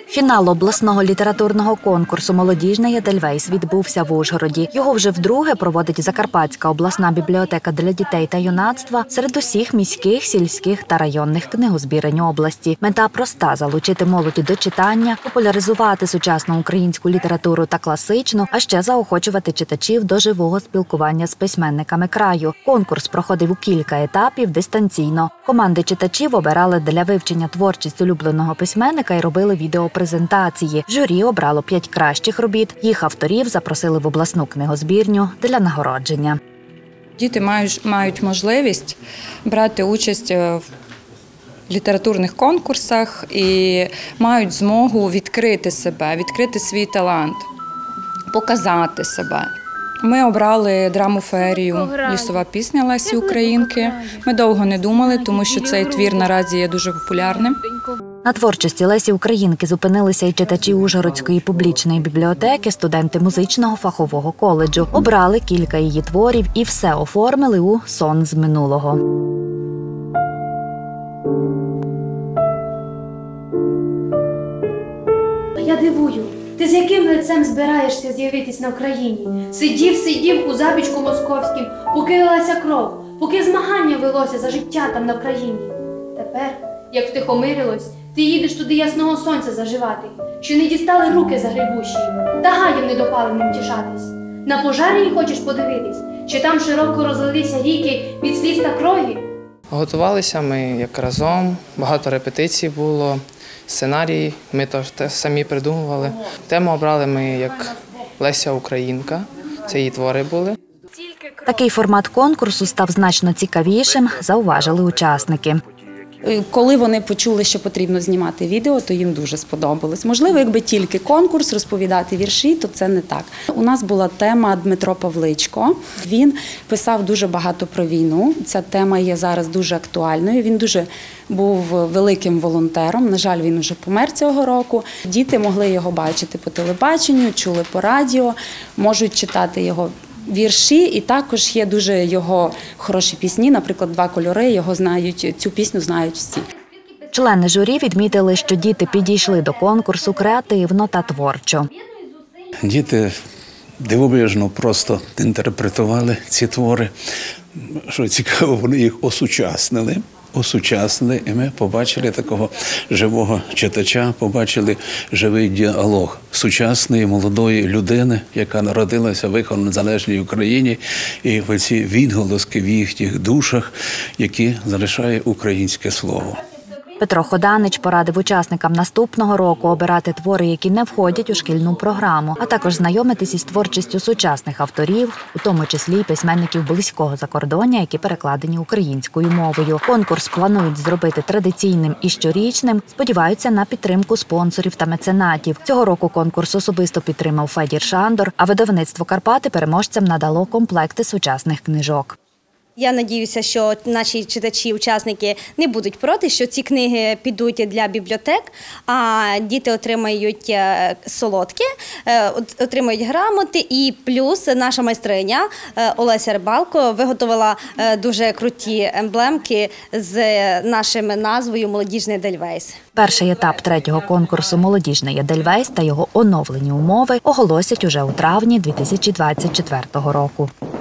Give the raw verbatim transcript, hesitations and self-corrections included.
Фінал обласного літературного конкурсу «Молодіжний Едельвейс» відбувся в Ужгороді. Його вже вдруге проводить Закарпатська обласна бібліотека для дітей та юнацтва серед усіх міських, сільських та районних книгозбірень області. Мета проста – залучити молодь до читання, популяризувати сучасну українську літературу та класичну, а ще заохочувати читачів до живого спілкування з письменниками краю. Конкурс проходив у кілька етапів дистанційно. Команди читачів обирали для вивчення творчість улюбленого письменника і робили відеопрезентації. Журі обрало п'ять кращих робіт. Їх авторів запросили в обласну книгозбірню для нагородження. Діти мають, мають можливість брати участь в літературних конкурсах і мають змогу відкрити себе, відкрити свій талант, показати себе. Ми обрали драму-феєрію «Лісова пісня» Лесі Українки. Ми довго не думали, тому що цей твір наразі є дуже популярним. На творчості Лесі Українки зупинилися і читачі Ужгородської публічної бібліотеки, студенти музичного фахового коледжу. Обрали кілька її творів і все оформили у «Сон з минулого». Я дивую, ти з яким лицем збираєшся з'явитись на Україні? Сидів, сидів у забічку московським, поки лилася кров, поки змагання велося за життя там на Україні. Тепер, як втихомирилось, ти їдеш туди ясного сонця заживати, що не дістали руки загребущі, та гаєм недопаленим тішатись. На пожарі хочеш подивитись, чи там широко розлилися ріки від сліз та крові? Готувалися ми як разом, багато репетицій було, сценарій ми теж самі придумували. Тему обрали ми як Леся Українка, це її твори були. Такий формат конкурсу став значно цікавішим, зауважили учасники. Коли вони почули, що потрібно знімати відео, то їм дуже сподобалось. Можливо, якби тільки конкурс, розповідати вірші, то це не так. У нас була тема Дмитро Павличко. Він писав дуже багато про війну. Ця тема є зараз дуже актуальною. Він дуже був великим волонтером. На жаль, він уже помер цього року. Діти могли його бачити по телебаченню, чули по радіо, можуть читати його вірші, і також є дуже його хороші пісні, наприклад, «Два кольори», його знають, цю пісню знають всі. Члени журі відмітили, що діти підійшли до конкурсу креативно та творчо. Діти дивовижно просто інтерпретували ці твори. Що цікаво, вони їх осучаснили. осучаснили, і ми побачили такого живого читача, побачили живий діалог сучасної молодої людини, яка народилася в незалежній Україні, і оці відголоски в їхніх душах, які залишає українське слово. Петро Ходанич порадив учасникам наступного року обирати твори, які не входять у шкільну програму, а також знайомитись із творчістю сучасних авторів, у тому числі й письменників близького закордоння, які перекладені українською мовою. Конкурс планують зробити традиційним і щорічним, сподіваються на підтримку спонсорів та меценатів. Цього року конкурс особисто підтримав Федір Шандор, а видавництво «Карпати» переможцям надало комплекти сучасних книжок. Я сподіваюся, що наші читачі, учасники не будуть проти, що ці книги підуть для бібліотек, а діти отримають солодке, отримають грамоти, і плюс наша майстриня Олеся Рибалко виготовила дуже круті емблемки з нашою назвою «Молодіжний Едельвейс». Перший етап третього конкурсу «Молодіжний Едельвейс» та його оновлені умови оголосять уже у травні дві тисячі двадцять четвертого року.